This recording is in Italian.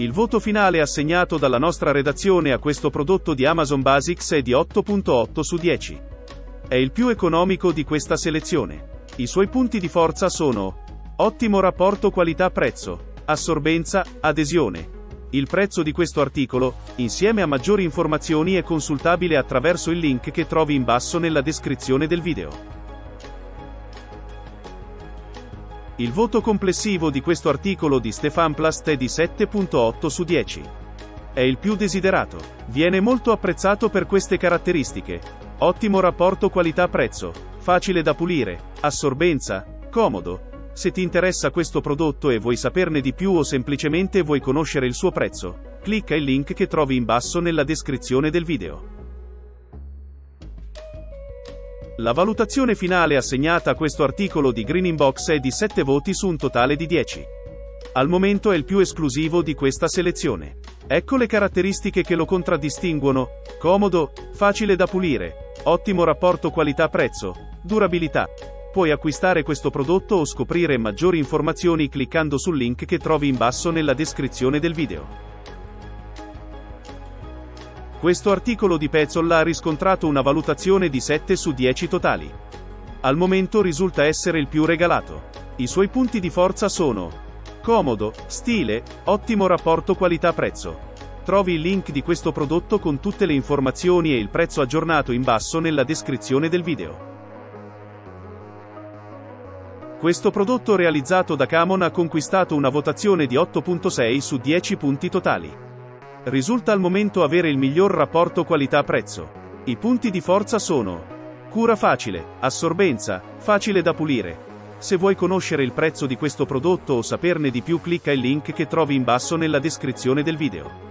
Il voto finale assegnato dalla nostra redazione a questo prodotto di Amazon Basics è di 8.8 su 10. È il più economico di questa selezione. I suoi punti di forza sono: ottimo rapporto qualità-prezzo, assorbenza, adesione. Il prezzo di questo articolo, insieme a maggiori informazioni, è consultabile attraverso il link che trovi in basso nella descrizione del video. Il voto complessivo di questo articolo di Stefan-Plast è di 7.8 su 10. È il più desiderato. Viene molto apprezzato per queste caratteristiche: ottimo rapporto qualità-prezzo, facile da pulire, assorbenza, comodo. Se ti interessa questo prodotto e vuoi saperne di più o semplicemente vuoi conoscere il suo prezzo, clicca il link che trovi in basso nella descrizione del video. La valutazione finale assegnata a questo articolo di Green Inbox è di 7 voti su un totale di 10. Al momento è il più esclusivo di questa selezione. Ecco le caratteristiche che lo contraddistinguono: comodo, facile da pulire, ottimo rapporto qualità-prezzo, durabilità. Puoi acquistare questo prodotto o scoprire maggiori informazioni cliccando sul link che trovi in basso nella descrizione del video. Questo articolo di Petzl ha riscontrato una valutazione di 7 su 10 totali. Al momento risulta essere il più regalato. I suoi punti di forza sono: comodo, stile, ottimo rapporto qualità-prezzo. Trovi il link di questo prodotto con tutte le informazioni e il prezzo aggiornato in basso nella descrizione del video. Questo prodotto realizzato da Camon ha conquistato una votazione di 8.6 su 10 punti totali. Risulta al momento avere il miglior rapporto qualità-prezzo. I punti di forza sono: cura facile, assorbenza, facile da pulire. Se vuoi conoscere il prezzo di questo prodotto o saperne di più, clicca il link che trovi in basso nella descrizione del video.